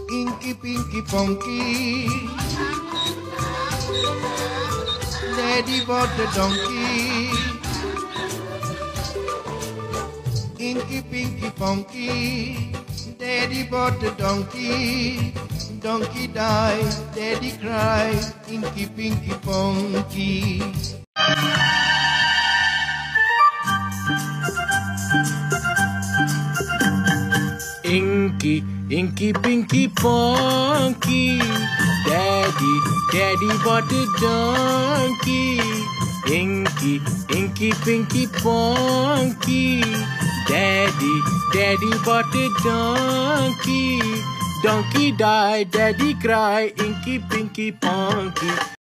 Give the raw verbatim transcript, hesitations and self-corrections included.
Inky, pinky, ponky. Daddy bought the donkey. Inky, pinky, ponky. Daddy bought the donkey. Donkey died, daddy cried. Inky, pinky, ponky. Inky, inky, pinky, ponky. Daddy, daddy bought a donkey. Inky, inky, pinky, ponky. Daddy, daddy bought a donkey. Donkey died, daddy cried. Inky, pinky, ponky.